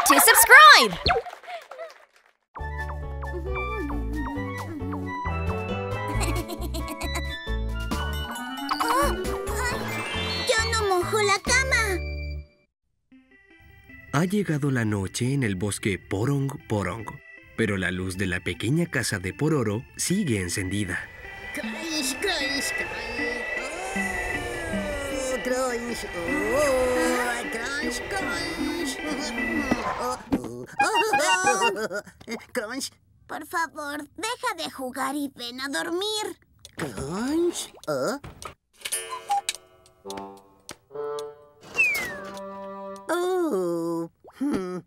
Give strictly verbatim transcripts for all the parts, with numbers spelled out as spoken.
to subscribe! ¡Ya no mojo la cama! Ha llegado la noche en el bosque Porong Porong, pero la luz de la pequeña casa de Pororo sigue encendida. Crunch, crunch, crunch. Oh, crunch, crunch, crunch. Crunch. Por favor, deja de jugar y ven a dormir. Crunch. Oh. Oh. Hmm.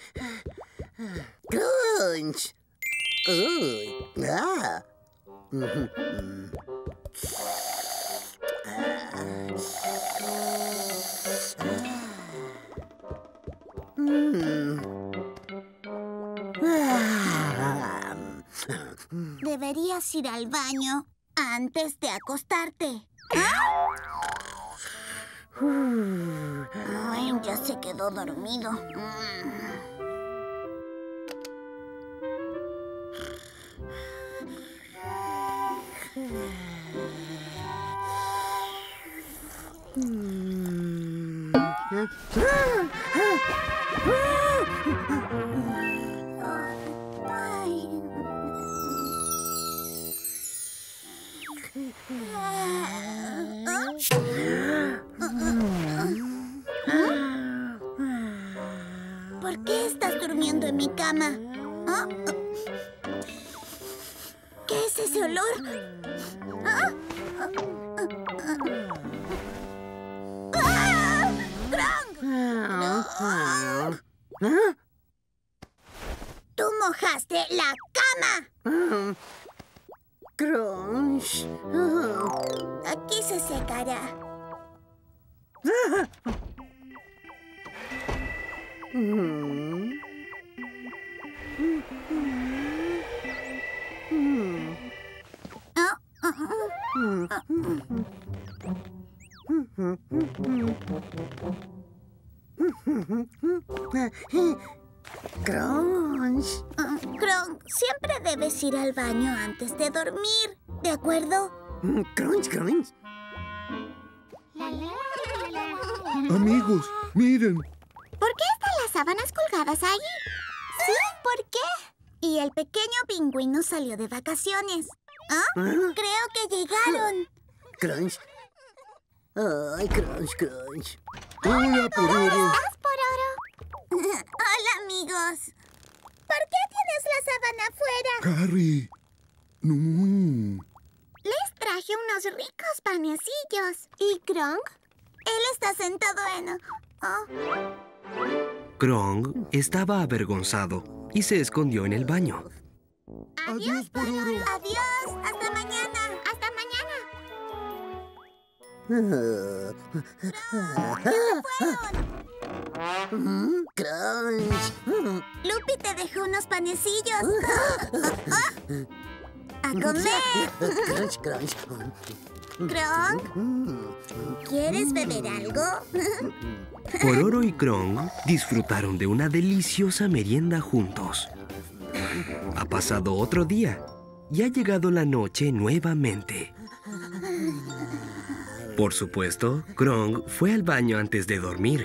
Crunch. Oh. Ah. Mm-hmm. Deberías ir al baño antes de acostarte. ¿Ah? Ay, ya se quedó dormido. ¿Por qué estás durmiendo en mi cama? ¿Ah? ¿Qué es ese olor? ¿Ah? ¡Ah! ¡Krong! ¡Krong! ¡Tú mojaste la cama! Crunch. Aquí se secará. Crunch. Krong, siempre debes ir al baño antes de dormir, ¿de acuerdo? Crunch, crunch. Amigos, miren. ¿Por qué están las sábanas colgadas ahí? Sí, ¿por qué? Y el pequeño pingüino salió de vacaciones. ¿Ah? ¿Ah? Creo que llegaron. Crunch. Ay, crunch, crunch. Hola, Pororo. ¿Estás, Pororo? Hola, amigos. ¿Por qué tienes la sábana afuera? Carrie. No. Les traje unos ricos panecillos. ¿Y Krong? Él está sentado en... Oh. Krong estaba avergonzado y se escondió en el baño. Adiós, Pororo. Adiós. Hasta mañana. Hasta mañana. ¿Dónde fueron? Crunch. Lupi te dejó unos panecillos. ¡A comer! Crunch, crunch. ¿Krong? ¿Quieres beber algo? Pororo y Krong disfrutaron de una deliciosa merienda juntos. Ha pasado otro día y ha llegado la noche nuevamente. Por supuesto, Krong fue al baño antes de dormir.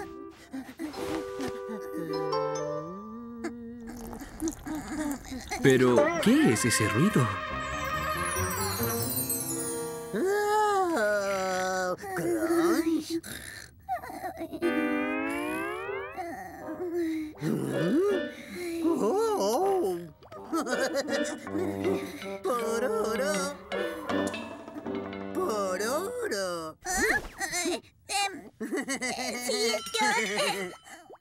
Pero, ¿qué es ese ruido? Oh, crunch. Oh. Pororo. Pororo. Sí, yo...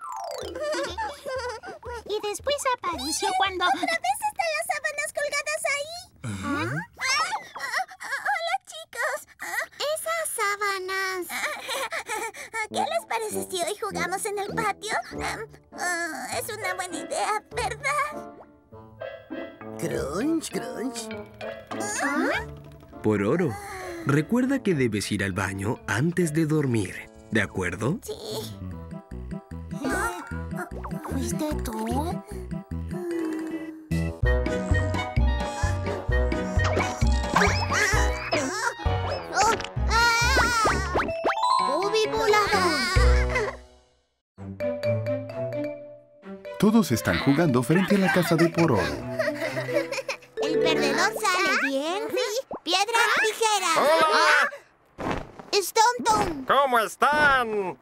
Y después apareció cuando... ¿Otra vez están las sábanas colgadas ahí? ¿Ah? Ah, ah, hola, chicos. Esas sábanas... ¿Qué les parece si hoy jugamos en el patio? Uh, es una buena idea, ¿verdad? Crunch, crunch. ¿Ah? Pororo, recuerda que debes ir al baño antes de dormir, ¿de acuerdo? Sí. ¿Fuiste tú? ¡Bobby volador! Todos están jugando frente a la casa de Pororo. ¿El perdedor sale bien? Sí. ¡Piedra, tijera! ¡Hola! ¡Stone Tom! ¿Cómo están?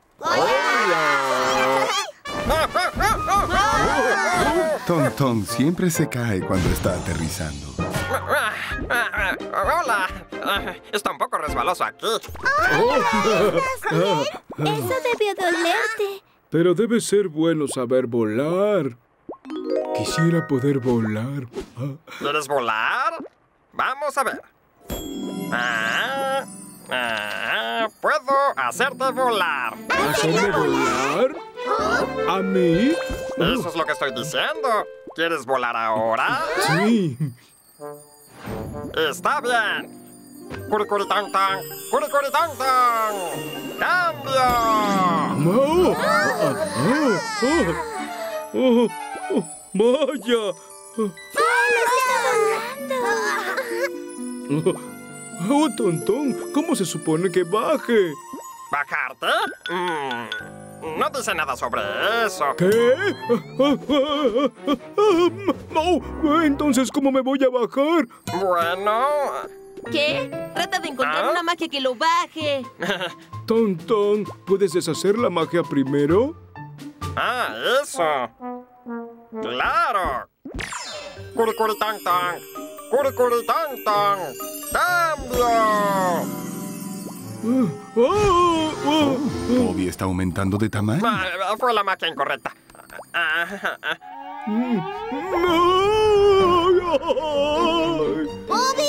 Tonton siempre se cae cuando está aterrizando. Hola. Está un poco resbaloso aquí. Eso debió dolerte. Pero debe ser bueno saber volar. Quisiera poder volar. Ah. ¿Quieres volar? Vamos a ver. Ah, ah, puedo hacerte volar. ¿Hacerme volar? ¿A mí? Eso es lo que estoy diciendo. ¿Quieres volar ahora? Sí. Está bien. Curicuritantan, curicuritantan. ¡Cambio! ¡Oh! ¡Ah! ¡Ah! ¡Oh! ¡Oh! ¡Vaya! ¡Oh, Tontón! ¿Cómo se supone que baje? ¿Bajarte? Mm, no dice nada sobre eso. ¿Qué? ¡No! Entonces, ¿cómo me voy a bajar? Bueno... ¿Qué? Trata de encontrar ¿Ah? una magia que lo baje. Tontón, ¿puedes deshacer la magia primero? Ah, eso. ¡Claro! ¡Curicuritantan! ¡Curicuritantan! ¡Cambio! Oh, oh, oh. Bobby está aumentando de tamaño. Ah, fue la magia incorrecta. Ah, ah, ah. ¡Bobby!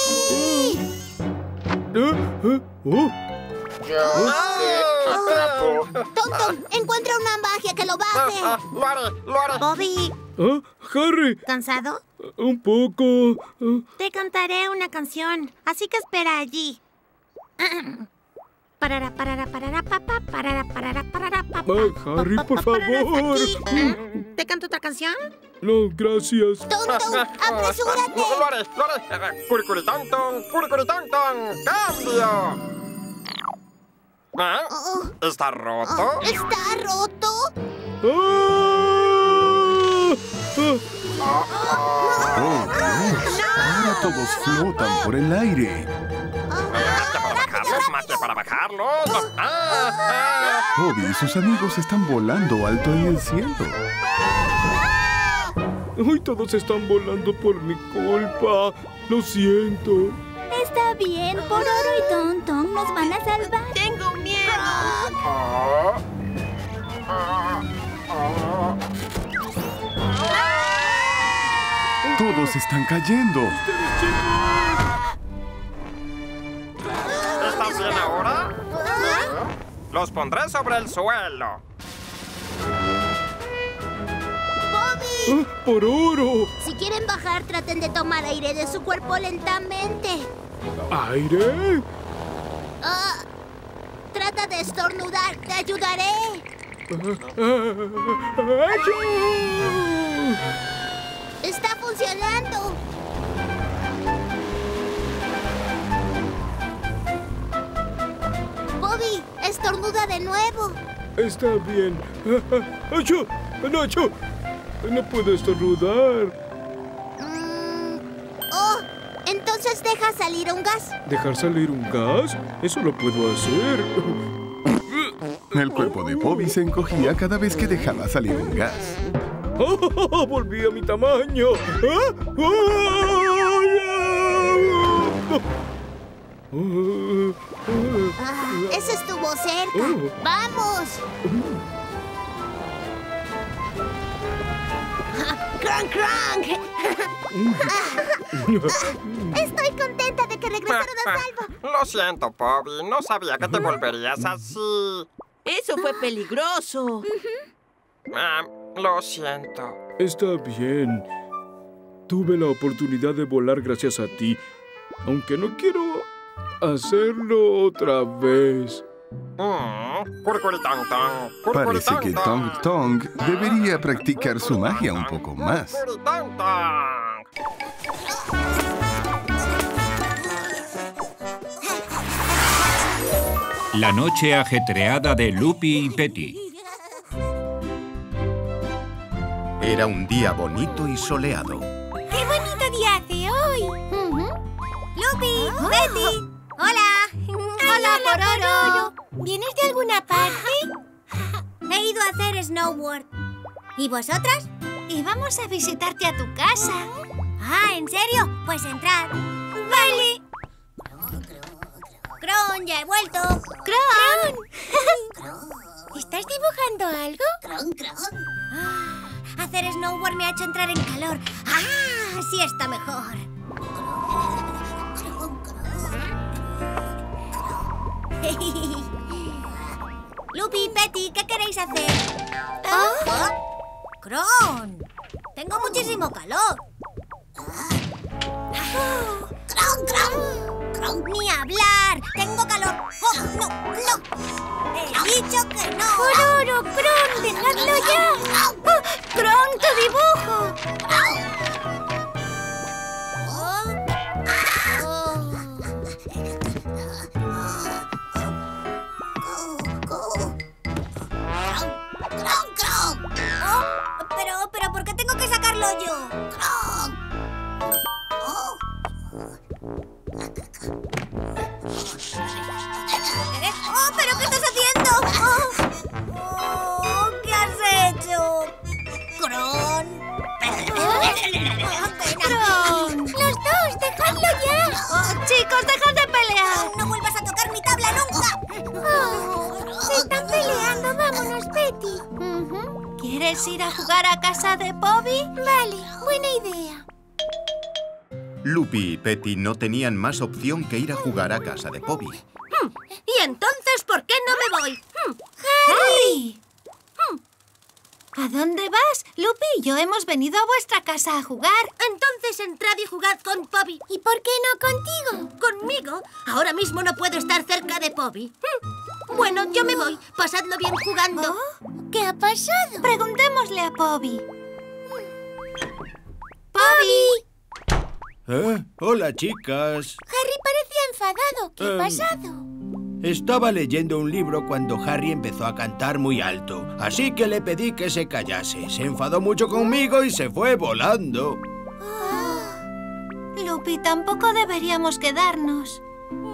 ¿Eh? ¿Eh? Oh. ¡Tonton! ¡Encuentra una magia que lo baje! Ah, ah, lo haré, lo haré. Bobby, ¿Ah? Harry, ¿cansado? un poco. Ah. Te cantaré una canción, así que espera allí. Parara, parara, parara, papá, parara, parara, parara, papá. Ah, Harry, por favor. Aquí. ¿Eh? ¿Te canto otra canción? No, gracias. ¡Tonton! ¡Apresúrate! Lo, lo haré, lo haré. Curicuritantan, curicuritantan. ¡Cambio! ¿Ah? Oh, ¿Está roto? ¿está roto? ¡Ah! Ah. Oh, Dios. Ahora todos flotan por el aire. ¿Magia para bajarlos? ¿Magia para bajarlos? ¡Ah! ¡Ah! Bobby y sus amigos están volando alto en el cielo. ¡Ay, todos están volando por mi culpa! ¡Lo siento! Está bien, Pororo y Tonton nos van a salvar. ¡Tengo miedo! Ah, ah, ah. Todos están cayendo. ¿Estás bien ahora? Los pondré sobre el suelo. ¡Bobby! ¡Ah, Pororo! Si quieren bajar, traten de tomar aire de su cuerpo lentamente. ¿Aire? Ah, trata de estornudar. Te ayudaré. ¡Achú! ¡Está funcionando! Bobby, estornuda de nuevo. Está bien. ¡Achú! ¡Nacho! No puedo estornudar. Mm, oh, entonces deja salir un gas. ¿Dejar salir un gas? Eso lo puedo hacer. El cuerpo de Bobby se encogía cada vez que dejaba salir un gas. ¡Oh! ¡Volví a mi tamaño! ¿Ah? ¡Oh! Ah, ese estuvo cerca. Oh. ¡Vamos! ¡Crank, crank! Estoy contenta de que regresaron a salvo. Lo siento, Bobby. No sabía que te volverías así. Eso fue peligroso. Ah, lo siento. Está bien. Tuve la oportunidad de volar gracias a ti, aunque no quiero hacerlo otra vez. Mm, curcuritán-tan, Parece que curcuritán-tan. Tong Tong debería practicar su magia un poco más. Curcuritán-tan. La noche ajetreada de Lupi y Petty. Era un día bonito y soleado. ¡Qué bonito día hace hoy! ¡Lupi! ¡Betty! ¡Hola! ¡Hola, Pororo! ¿Vienes de alguna parte? He ido a hacer snowboard. ¿Y vosotras? Y vamos a visitarte a tu casa. Ah, ¿en serio? Pues entrad. ¡Vale! ¡Cron, ya he vuelto! ¡Cron! ¿Estás dibujando algo? Cron, cron. Ah, hacer snowboard me ha hecho entrar en calor. ¡Ah! Así está mejor. Lupi, Petty, ¿qué queréis hacer? ¿Ah? ¡Cron! Tengo muchísimo calor. Cron, cron. Cron. ¡Ni hablar! ¡Tengo calor! ¡Oh, no, no! ¡He dicho que no! ¡Pororo, Cron! ¡Dejadlo ya! ¡Oh, ¡Cron, tu dibujo! Cron, cron. Oh, pero, pero, ¿por qué tengo que sacarlo yo? Cron. Oh. ¿Eh? ¡Oh, pero qué estás haciendo! ¡Oh! Oh, ¿qué has hecho? ¡Cron! ¡Cron! ¡Los dos, dejadlo ya! Oh, chicos, dejad de pelear. No vuelvas a tocar mi tabla nunca. Oh, se están peleando, vámonos, Petty. ¿Quieres ir a jugar a casa de Bobby? Vale, buena idea. Lupi y Petty no tenían más opción que ir a jugar a casa de Poppy. ¿Y entonces por qué no me voy? ¡Harry! ¿A dónde vas? Lupi y yo hemos venido a vuestra casa a jugar. Entonces entrad y jugad con Poppy. ¿Y por qué no contigo? ¿Conmigo? Ahora mismo no puedo estar cerca de Poppy. Bueno, yo me voy. Pasadlo bien jugando. ¿Qué ha pasado? Preguntémosle a Poppy. ¡Poppy! ¿Eh? Hola, chicas. Harry parecía enfadado. ¿Qué ha Em, pasado? Estaba leyendo un libro cuando Harry empezó a cantar muy alto, así que le pedí que se callase. Se enfadó mucho conmigo y se fue volando. Lupi, tampoco deberíamos quedarnos.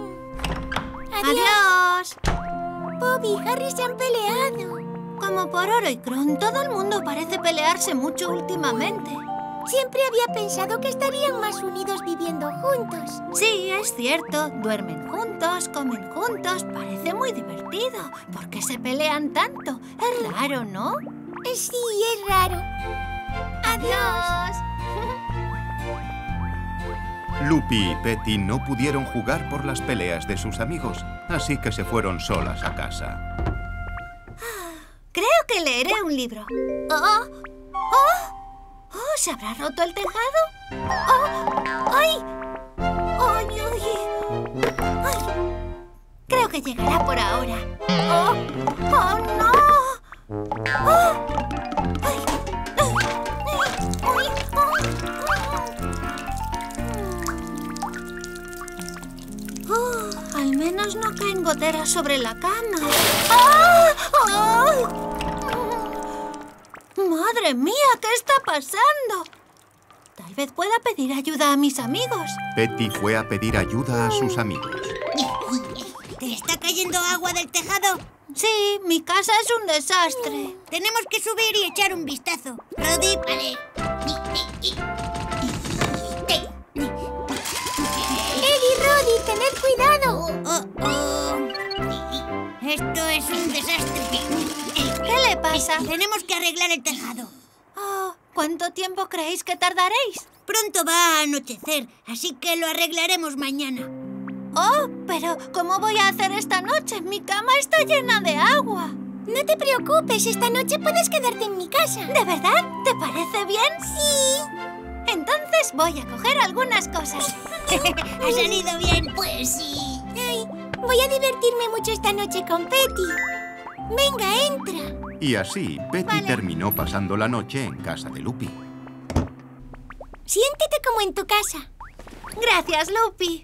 Adiós. Bobby y Harry se han peleado. Como Pororo y Cron, todo el mundo parece pelearse mucho últimamente. Siempre había pensado que estarían más unidos viviendo juntos. Sí, es cierto. Duermen juntos, comen juntos. Parece muy divertido. ¿Por qué se pelean tanto? Es raro, ¿no? Sí, es raro. Adiós. Lupi y Petty no pudieron jugar por las peleas de sus amigos, así que se fueron solas a casa. Creo que leeré un libro. ¡Oh! ¡Oh! ¡Oh! ¿Se habrá roto el tejado? ¡Oh! ¡Ay! ¡Ay, ay! ¡Ay! Creo que llegará por ahora. ¡Oh! ¡Oh, no! ¡Oh! ¡Ay! ¡Ay! ¡Ay! ¡Oh! Al menos no caen goteras sobre la cama. ¡Ah! ¡Ay! ¡Madre mía! ¿Qué está pasando? Tal vez pueda pedir ayuda a mis amigos. Petty fue a pedir ayuda a sus amigos. ¿Te está cayendo agua del tejado? Sí, mi casa es un desastre. Tenemos que subir y echar un vistazo. Roddy, vale. Eddie, Roddy, tened cuidado. Oh, oh. Esto es un desastre. ¿Qué le pasa? Tenemos que arreglar el tejado. Oh, ¿cuánto tiempo creéis que tardaréis? Pronto va a anochecer, así que lo arreglaremos mañana. Oh, pero ¿cómo voy a hacer esta noche? Mi cama está llena de agua. No te preocupes, esta noche puedes quedarte en mi casa. ¿De verdad? ¿Te parece bien? Sí. Entonces voy a coger algunas cosas. ¿Ha salido bien? Pues sí. Ay, Voy a divertirme mucho esta noche con Petty. Venga, entra. Y así, Petty Vale. terminó pasando la noche en casa de Lupi. Siéntete como en tu casa. Gracias, Lupi.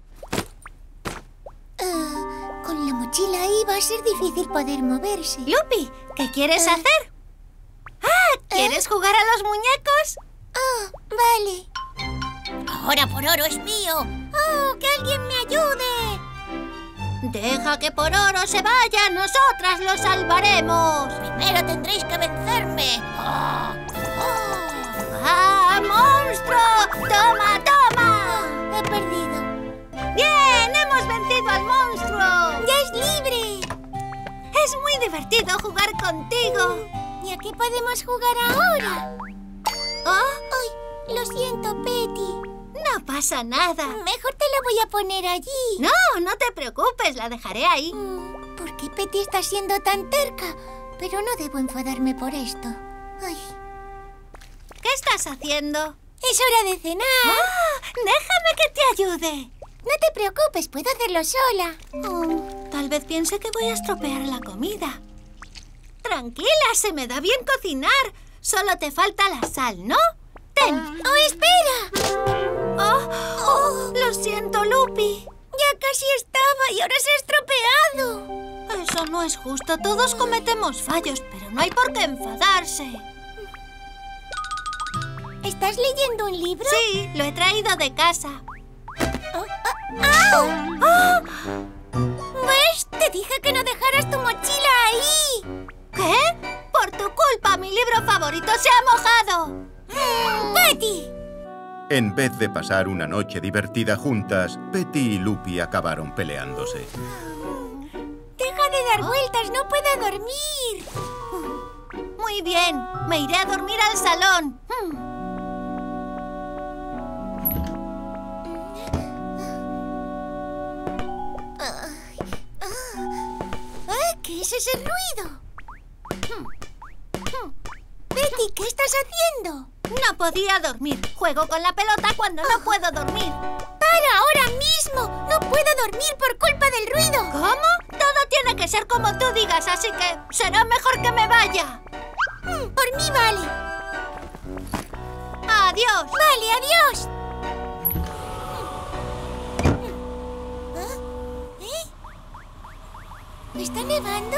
Uh, con la mochila ahí va a ser difícil poder moverse. Lupi, ¿qué quieres uh. hacer? Ah, ¿quieres uh. jugar a los muñecos? Oh, vale. Ahora Pororo es mío. ¡Oh, que alguien me ayude! Deja que Pororo se vaya, nosotras lo salvaremos. Primero tendréis que vencerme. ¡Oh! ¡Oh! ¡Ah, monstruo! ¡Toma, toma! Oh, he perdido. ¡Bien! ¡Hemos vencido al monstruo! ¡Ya es libre! Es muy divertido jugar contigo. ¿Y a qué podemos jugar ahora? ¿Oh? ¡Ay! Lo siento, Petty. No pasa nada. Mejor te la voy a poner allí. No, no te preocupes, la dejaré ahí. Mm, ¿por qué Petty está siendo tan terca? Pero no debo enfadarme por esto. Ay. ¿Qué estás haciendo? Es hora de cenar. ¡Ah! ¡Déjame que te ayude! No te preocupes, puedo hacerlo sola. Oh, tal vez piense que voy a estropear la comida. Tranquila, se me da bien cocinar. Solo te falta la sal, ¿no? ¡Ten! ¡Oh, espera! Oh, oh, lo siento, Lupi. Ya casi estaba y ahora se ha estropeado. Eso no es justo. Todos cometemos fallos, pero no hay por qué enfadarse. ¿Estás leyendo un libro? Sí, lo he traído de casa. Oh, oh, ¡au! ¡Oh! ¿Ves? Te dije que no dejaras tu mochila ahí. ¿Qué? Por tu culpa, mi libro favorito se ha mojado. Mm, ¡Petty! En vez de pasar una noche divertida juntas, Petty y Lupi acabaron peleándose. ¡Deja de dar vueltas! ¡No puedo dormir! Muy bien. Me iré a dormir al salón. ¿Qué es ese ruido? Petty, ¿qué estás haciendo? No podía dormir. Juego con la pelota cuando no puedo dormir. ¡Para ahora mismo! ¡No puedo dormir por culpa del ruido! ¿Cómo? Todo tiene que ser como tú digas, así que será mejor que me vaya. Mm, por mí vale. Adiós. Vale, adiós. ¿Eh? ¿Está nevando?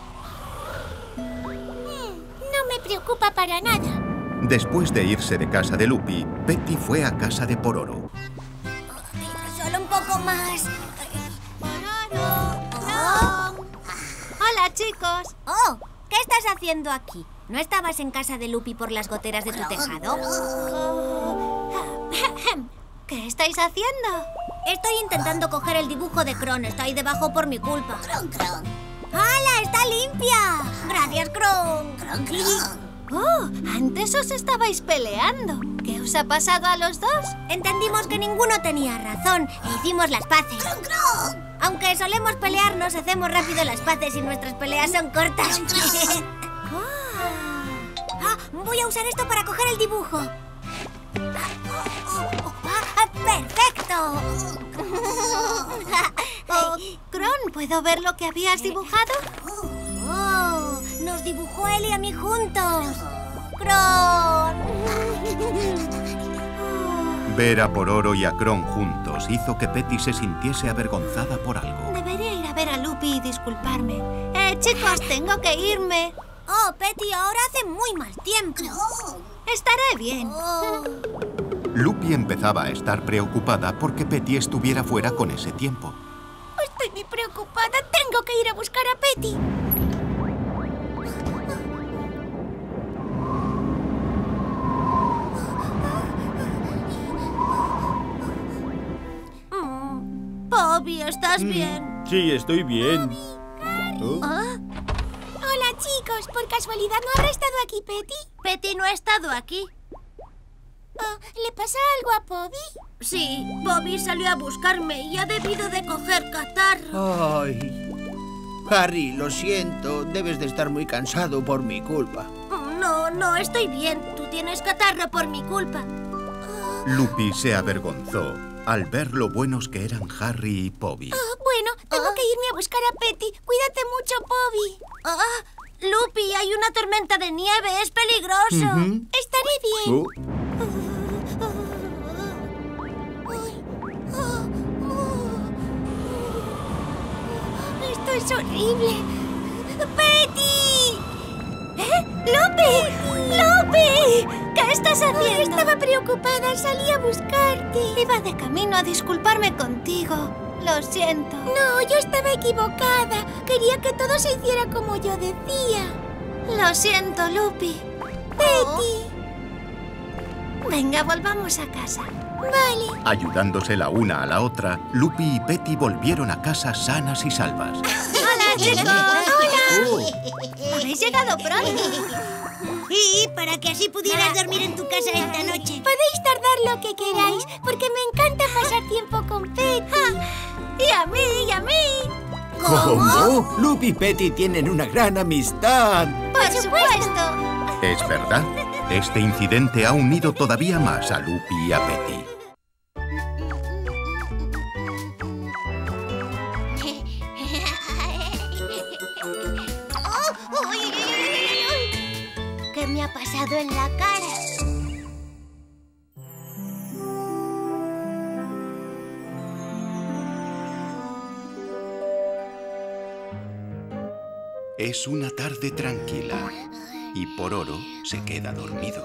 No me preocupa para nada. Después de irse de casa de Lupi, Petty fue a casa de Pororo. Solo un poco más. Pororo. No. Hola, chicos. Oh, ¿qué estás haciendo aquí? ¿No estabas en casa de Lupi por las goteras de tu tejado? ¿Qué estáis haciendo? Estoy intentando coger el dibujo de Kron. Está ahí debajo por mi culpa. Kron, Kron. ¡Hala! ¡Está limpia! Gracias, Kron. Kron, Kron. Oh, antes os estabais peleando. ¿Qué os ha pasado a los dos? Entendimos que ninguno tenía razón e hicimos las paces. ¡Kron, Kron! Aunque solemos pelearnos, hacemos rápido las paces y nuestras peleas son cortas. Ah, voy a usar esto para coger el dibujo. Ah, ¡perfecto! Oh, Kron, ¿puedo ver lo que habías dibujado? Oh, nos dibujó él y a mí juntos. ¡Kron! Ver a Pororo y a Kron juntos hizo que Petty se sintiese avergonzada por algo. Debería ir a ver a Lupi y disculparme. Eh, chicos, tengo que irme. Oh, Petty, ahora hace muy mal tiempo. Estaré bien. Oh. Lupi empezaba a estar preocupada porque Petty estuviera fuera con ese tiempo. Estoy muy preocupada. Tengo que ir a buscar a Petty. Bobby, ¿estás bien? Sí, estoy bien. ¿Oh? ¿Ah? Hola, chicos. ¿Por casualidad no habrá estado aquí Petty? Petty no ha estado aquí. Oh, ¿le pasa algo a Bobby? Sí, Bobby salió a buscarme y ha debido de coger catarro. Ay. Harry, lo siento. Debes de estar muy cansado por mi culpa. No, no, estoy bien. Tú tienes catarro por mi culpa. Lupi se avergonzó al ver lo buenos que eran Harry y Bobby. Oh, bueno, tengo oh. que a buscar a Petty. Cuídate mucho, Pobi. Ah, Lupi, hay una tormenta de nieve. Es peligroso. Uh-huh. Estaré bien. Oh. Esto es horrible. ¡Petty! ¿Eh? ¡Lupi! ¡Lupi! ¿Qué estás haciendo? Estaba preocupada. Salí a buscarte. Iba de camino a disculparme contigo. Lo siento. No, yo estaba equivocada. Quería que todo se hiciera como yo decía. Lo siento, Lupi. Petty. Venga, volvamos a casa. Vale. Ayudándose la una a la otra, Lupi y Petty volvieron a casa sanas y salvas. ¡Hola, chicos! ¡Hola! Habéis llegado pronto. Sí, para que así pudieras dormir en tu casa esta noche. Podéis tardar lo que queráis, porque me encanta pasar tiempo con Petty. Y a mí, y a mí. ¿Cómo? Lupi y Petty tienen una gran amistad. Por supuesto. Es verdad, este incidente ha unido todavía más a Lupi y a Petty. ¿Qué me ha pasado en la cara? Es una tarde tranquila y Pororo se queda dormido.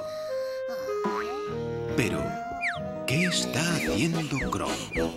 Pero, ¿qué está haciendo Kron?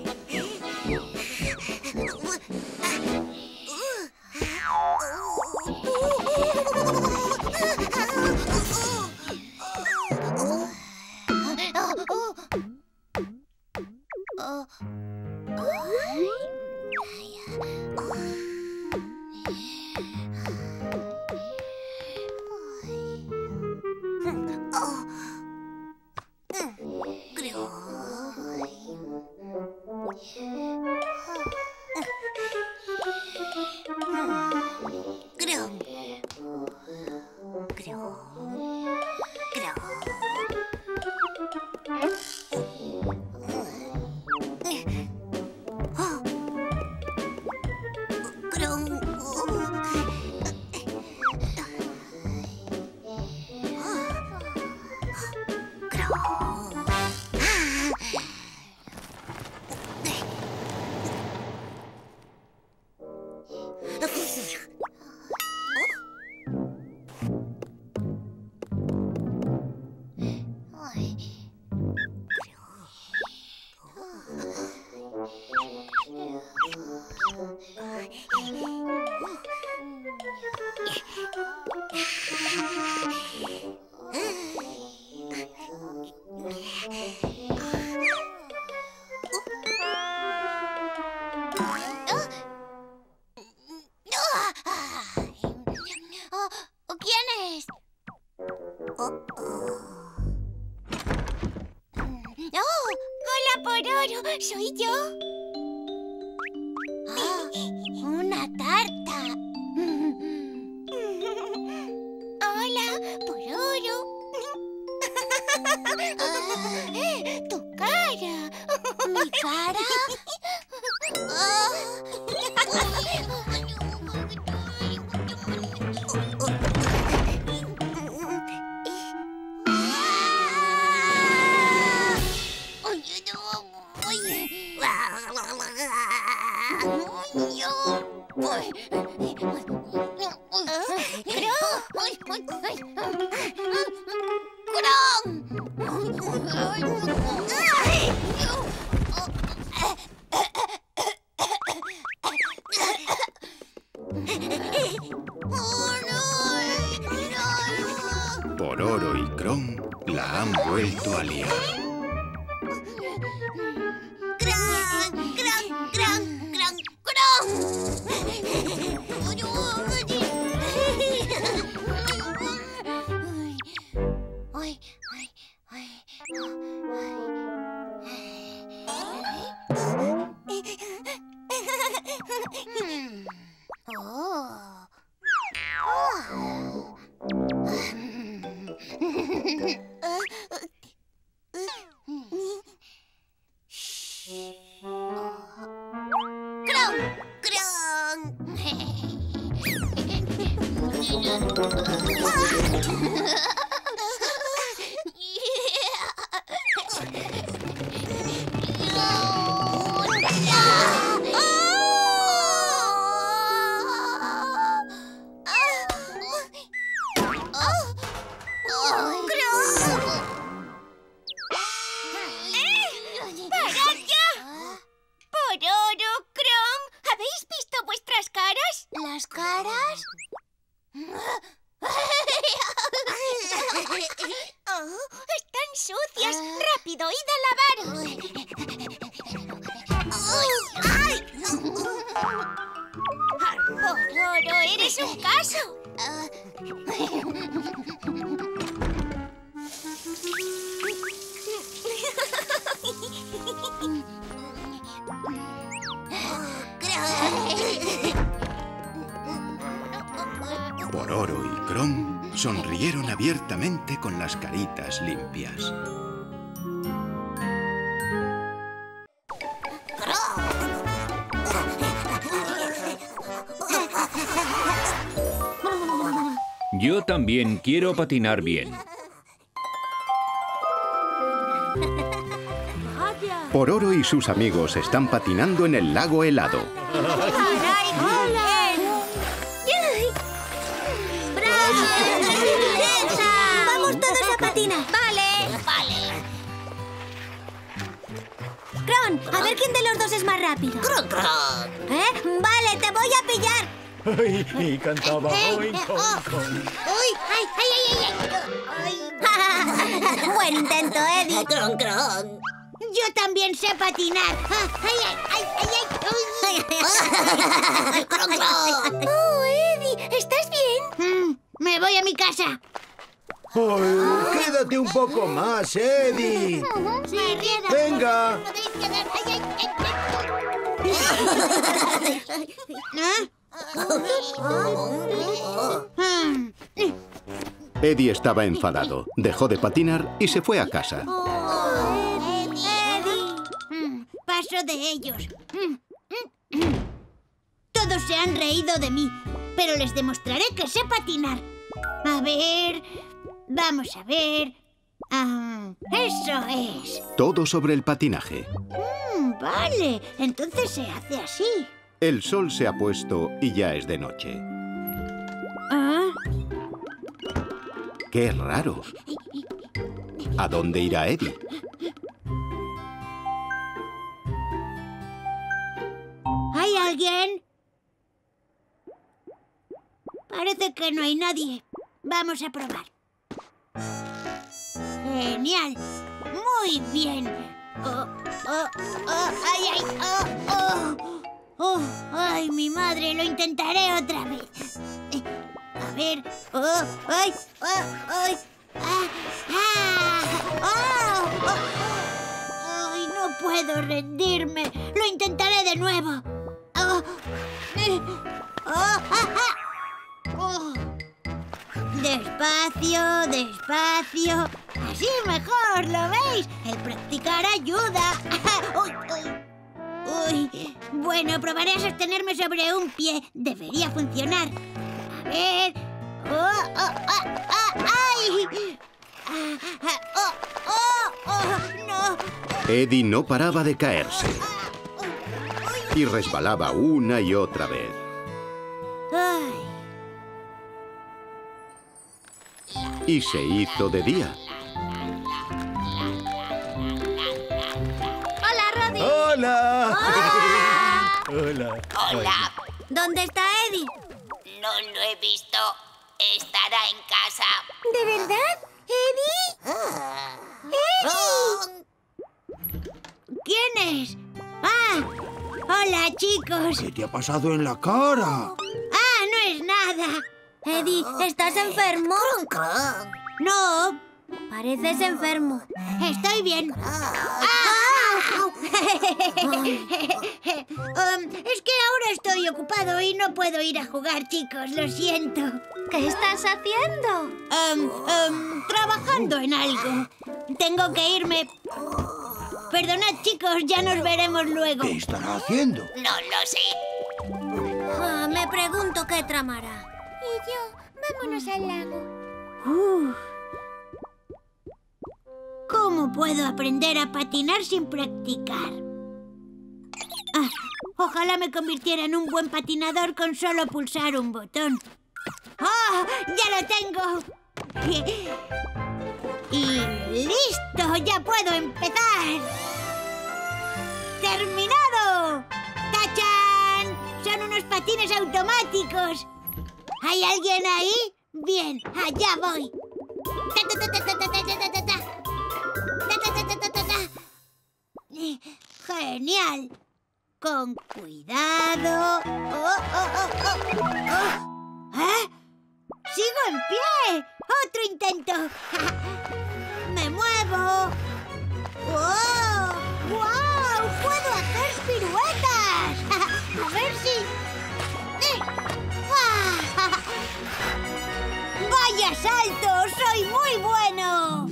¿Soy yo? Ah, una tarta. Hola, Pororo. Ah, tu cara. ¿Mi cara? Pororo y Kron la han vuelto a liar. ¡Kron! ¡Kron! ¡Kron! ¡Kron! ¡Kron! ¡Kron! ¡Kron! ¡Parad ya! ¡Pororo, Kron! ¿Habéis visto vuestras caras? ¿Las caras? Oh, están sucias. ¡Rápido, id a lavaros! ¡Ay! ¡Pororo, eres un caso! Pororo y Kron sonrieron abiertamente con las caritas limpias. Yo también quiero patinar bien. Pororo y sus amigos están patinando en el lago helado. ¡Vamos todos a patinar! ¡Vale! ¡Vale! Kron, a ver quién de los dos es más rápido. ¡Kron, Kron! ¿Eh? Vale, te voy a pillar. Ay, y cantaba. Eh, Oink, eh, oink, oh. oink. ¡Uy! ¡Ay, ay, ay, ay! Buen intento, Eddie. ¡Kron, Kron! Yo también sé patinar. ¡Ay, ay, ay, ay! ay. ¡Kron, Kron! ¡Oh, Eddie! ¿Estás bien? Mm, me voy a mi casa. Ay, quédate un poco más, Eddie. Sí, queda. Venga. Podéis quedar. ¡Ay, ay, ay! ay. ¿Eh? Eddie estaba enfadado, dejó de patinar y se fue a casa. Mm, paso de ellos. Mm, mm, mm. Todos se han reído de mí, pero les demostraré que sé patinar. A ver... Vamos a ver... Ah, eso es. Todo sobre el patinaje. Mm, vale, entonces se hace así. El sol se ha puesto y ya es de noche. ¿Ah? ¡Qué raro! ¿A dónde irá Eddie? ¿Hay alguien? Parece que no hay nadie. Vamos a probar. Genial. Muy bien. Oh, oh, oh, ay, ay, oh, oh. Oh, ay, mi madre, lo intentaré otra vez. Eh, a ver. Oh, ay, oh, ay. Ah, ah, oh, oh. Ay, no puedo rendirme. Lo intentaré de nuevo. Oh, eh, oh, ah, ah. Oh. Despacio, despacio. Así mejor, ¿lo veis? El practicar ayuda. Uy, uy. Uy. Bueno, probaré a sostenerme sobre un pie. Debería funcionar. A ver. Oh, oh, oh, oh, ¡ay! Ah, ah, oh, oh, oh, no. Eddie no paraba de caerse y resbalaba una y otra vez. Ay. Y se hizo de día. Hola, Roddy. ¡Hola! Hola. Hola. Hola. ¿Dónde está Eddie? No lo he visto. Estará en casa. ¿De verdad? ¿Eddie? ¡Eddie! ¿Quién es? Ah, hola, chicos. ¿Qué te ha pasado en la cara? Ah, no es nada. Eddie, ¿estás enfermo? No, Pareces enfermo. estoy bien. ¡Ah! um, es que ahora estoy ocupado y no puedo ir a jugar, chicos. Lo siento. ¿Qué estás haciendo? Um, um, trabajando en algo. Tengo que irme. Perdonad, chicos, ya nos veremos luego. ¿Qué estará haciendo? No lo sé. Ah, me pregunto qué tramará. Y yo, Vámonos al lago. Uh. ¿Cómo puedo aprender a patinar sin practicar? Ah, ojalá me convirtiera en un buen patinador con solo pulsar un botón. ¡Oh! ¡Ya lo tengo! ¡Y listo! ¡Ya puedo empezar! ¡Terminado! ¡Tachán! ¡Son unos patines automáticos! ¿Hay alguien ahí? Bien, allá voy. Ta, ta, ta, ta, ta, ta, ta, ta, ta, ta. Ta, ta, ta, ta, ta, ta, ta. ¡Genial! Con cuidado. Oh, oh, oh, oh, oh. ¿Eh? ¡Sigo en pie! ¡Otro intento! ¡Me muevo! ¡Wow! ¡Wow! ¡Puedo hacer piruetas! A ver si... ¡Vaya salto! ¡Soy muy bueno!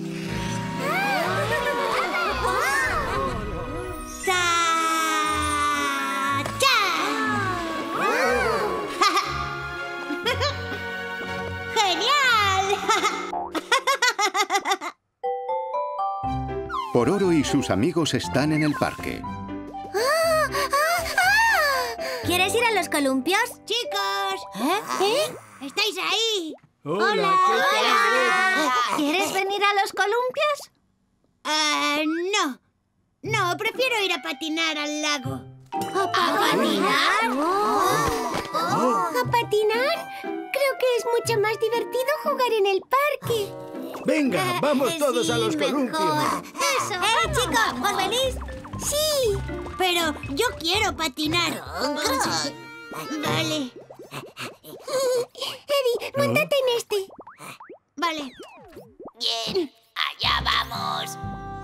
Pororo y sus amigos están en el parque. ¿Quieres ir a los columpios? ¡Chicos! ¿Eh? ¿Eh? ¿Estáis ahí? Hola. ¡Hola! ¿Quieres venir a los columpios? Uh, no. No, prefiero ir a patinar al lago. ¿A patinar? Oh. Oh. ¿A patinar? Creo que es mucho más divertido jugar en el parque. Venga, vamos todos sí, a los columpios. ¡Eso! ¡Eh, chicos! ¿Os venís? Sí. Pero yo quiero patinar. Vale. Eddie, montate en este. Vale. Bien, allá vamos.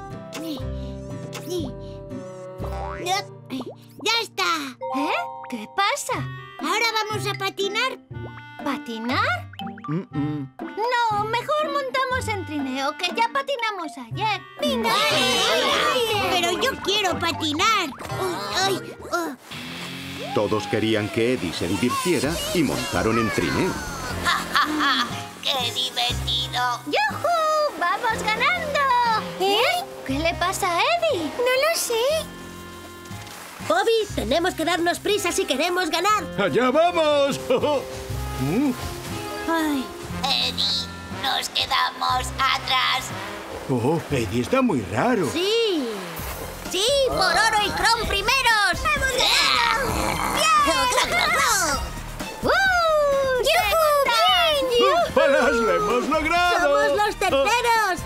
¡Ya está! ¿Eh? ¿Qué pasa? ¿Ahora vamos a patinar? ¿Patinar? Mm -mm. No, mejor montamos en trineo, que ya patinamos ayer. ¡Venga! ¡Pero yo quiero patinar! ¡Ay, ay! Oh. Todos querían que Eddie se divirtiera y montaron en trineo. ¡Ja, ja, ja! ¡Qué divertido! ¡Yujú! ¡Vamos ganando! ¿Eh? ¿Qué le pasa a Eddie? No lo sé. Bobby, tenemos que darnos prisa si queremos ganar. ¡Allá vamos! mm. Ay. Eddie, nos quedamos atrás. Oh, Eddie está muy raro. Sí. Sí, Pororo y Kron primeros. ¡Hemos ganado! ¡Uh! ¡Yujú! ¡Bien! ¡Palas, lo hemos logrado! ¡Somos los terceros!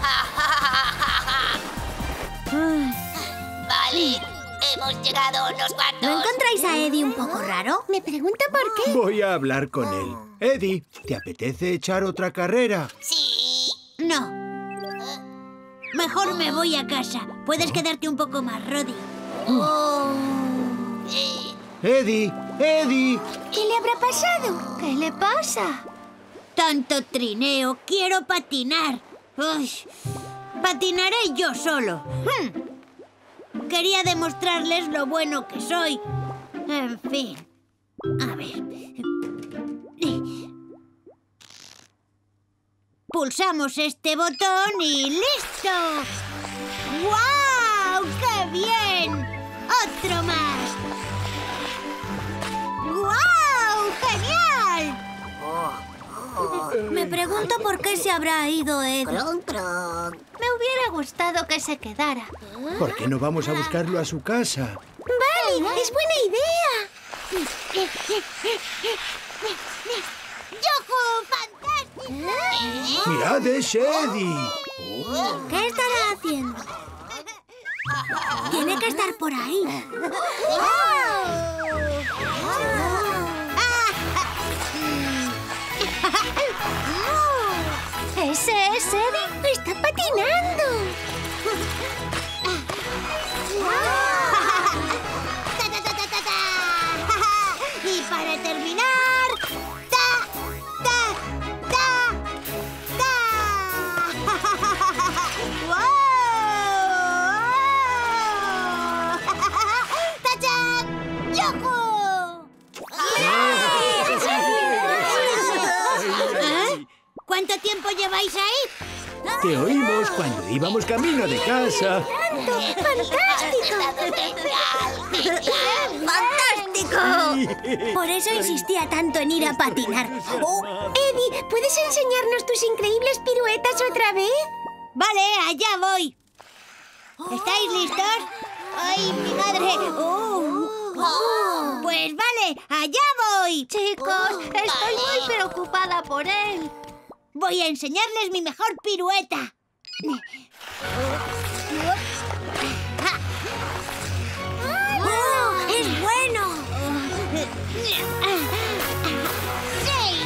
Vale, hemos llegado a unos cuantos. ¿No encontráis a Eddie un poco raro? Me pregunto por qué. Voy a hablar con él. Eddie, ¿te apetece echar otra carrera? Sí. No. Mejor me voy a casa. Puedes quedarte un poco más, Roddy. Oh. Eddie, Eddie. ¿Qué le habrá pasado? ¿Qué le pasa? Tanto trineo. Quiero patinar. Uy. Patinaré yo solo. Hmm. Quería demostrarles lo bueno que soy. En fin. A ver. Pulsamos este botón y ¡listo! ¡Guau! ¡Qué bien! ¡Otro más! ¡Guau! ¡Genial! Me pregunto por qué se habrá ido Eddie. Me hubiera gustado que se quedara. ¿Por qué no vamos a buscarlo a su casa? ¡Vale! ¡Es buena idea! ¡Yujú! ¡Fantástico! ¡Mirad, es Eddie! ¿Qué estará haciendo? Tiene que estar por ahí. ¿Ese es Eddie? ¡Está patinando! Y para terminar... ¡Ta! ¡Ta! ¡Ta! ¡Ta! ¡Wow! ¡Tachán! ¡Yujú! ¿Eh? tiempo lleváis ahí? Te oímos cuando íbamos camino de casa. ¡Fantástico! ¡Fantástico! Por eso insistía tanto en ir a patinar. Oh, Eddie, ¿puedes enseñarnos tus increíbles piruetas otra vez? Vale, allá voy. ¿Estáis listos? ¡Ay, mi madre! Oh. Oh. Pues vale, allá voy. Chicos, estoy muy preocupada por él. Voy a enseñarles mi mejor pirueta. ¡Oh! ¡Es bueno! ¡Sí!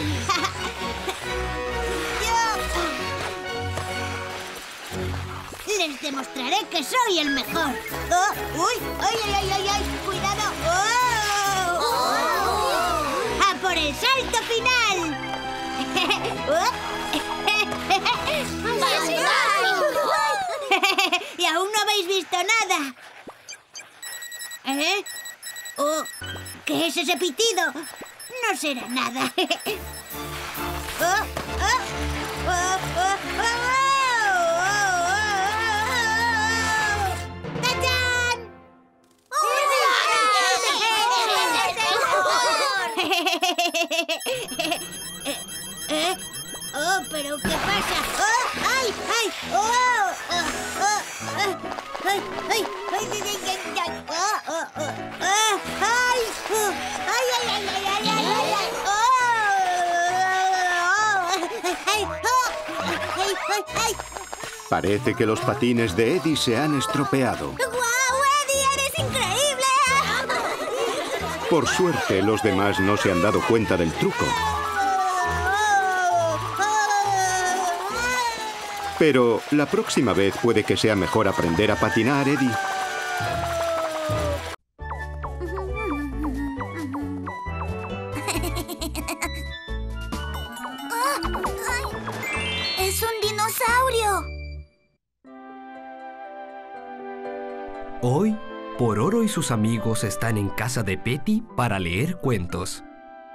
Les demostraré que soy el mejor. Oh, ¡Uy! ¡Ay, ay, ay, ay! ay. ¡Cuidado! ¡Oh! ¡Oh! ¡A por el salto final! Y aún no habéis visto nada. ¿Eh? Oh, ¿qué es ese pitido? No será nada. Oh, oh, oh, oh, oh, oh. ¡Tachán! ¿Eh? Oh, pero ¿qué pasa? Oh, ¡ay, ay! ¡Oh! ¡Oh! ¡Oh! ¡Ay! ¡Ay! ¡Ay! ¡Ay! ¡Ay! ¡Ay! ¡Oh! ¡Oh! ¡Oh! ¡Ay! ¡Oh! ¡Ay! ¡Ay! ¡Ay! ¡Ay! ¡Ay! ¡Ay! ¡Ay! ¡Oh! ¡Ay! ¡Ay! ¡Ay! ¡Ay! Parece que los patines de Eddie se han estropeado. ¡Guau, Eddie! ¡Eres increíble! Por suerte, los demás no se han dado cuenta del truco. Pero la próxima vez puede que sea mejor aprender a patinar, Eddie. ¡Es un dinosaurio! Hoy, Pororo y sus amigos están en casa de Petty para leer cuentos.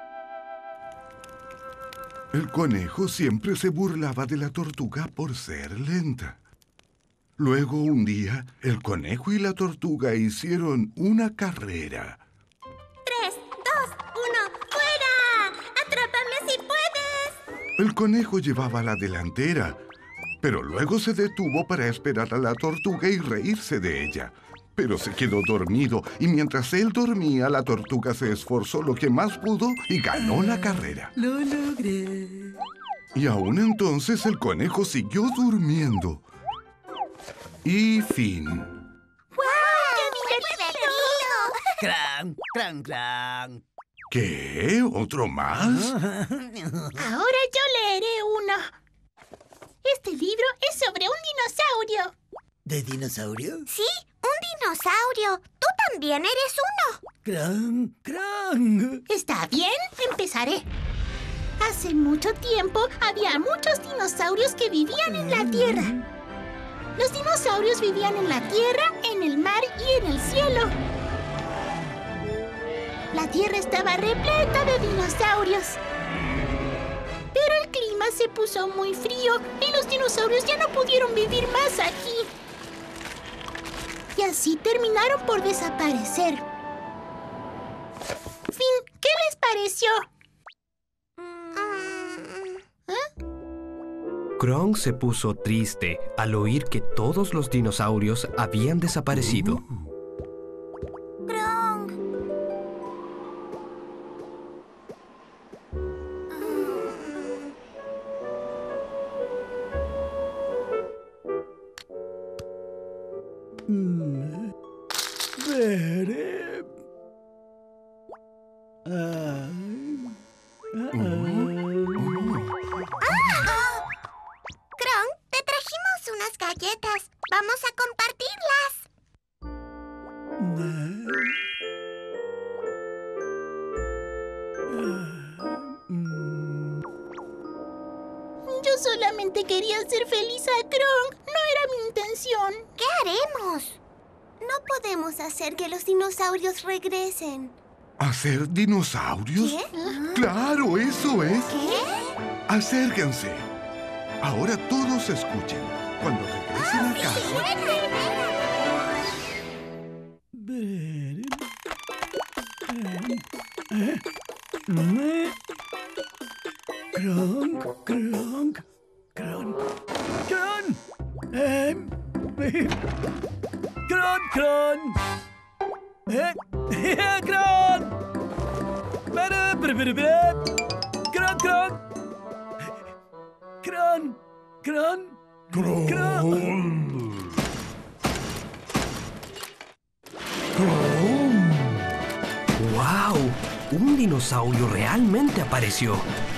El conejo siempre se burlaba de la tortuga por ser lenta. Luego, un día, el conejo y la tortuga hicieron una carrera. ¡Tres, dos, uno, fuera! ¡Atrápame si puedes! El conejo llevaba la delantera, pero luego se detuvo para esperar a la tortuga y reírse de ella. Pero se quedó dormido y mientras él dormía, la tortuga se esforzó lo que más pudo y ganó la carrera. Lo logré. Y aún entonces el conejo siguió durmiendo. Y fin. ¡Guau! ¡Qué divertido! ¡Cran, cran, cran! ¿Qué? ¿Otro más? Ahora yo leeré uno. Este libro es sobre un dinosaurio. ¿De dinosaurio? Sí, un dinosaurio. Tú también eres uno. ¡Cran, cran! ¿Está bien? Empezaré. Hace mucho tiempo había muchos dinosaurios que vivían en la Tierra. Los dinosaurios vivían en la Tierra, en el mar y en el cielo. La Tierra estaba repleta de dinosaurios. Pero el clima se puso muy frío y los dinosaurios ya no pudieron vivir más aquí. Y así terminaron por desaparecer. Fin, ¿qué les pareció? ¿Eh? Krong se puso triste al oír que todos los dinosaurios habían desaparecido. Krong. Mm. Veré. Ay. ¡Ah! Krong, te trajimos unas galletas. Vamos a compartirlas. Yo solamente quería hacer feliz a Krong. No era mi intención. ¿Qué haremos? No podemos hacer que los dinosaurios regresen. ¿Hacer dinosaurios? ¿Qué? ¡Claro, eso es! ¿Qué? Acérquense. Ahora todos escuchen. Cuando regresen a casa... Cronk, cronk, cronk, cron. Eh, cron, cron. Eh, cron. Cron, cron. Cron, cron. Cron. ¡Wow! Un dinosaurio realmente apareció.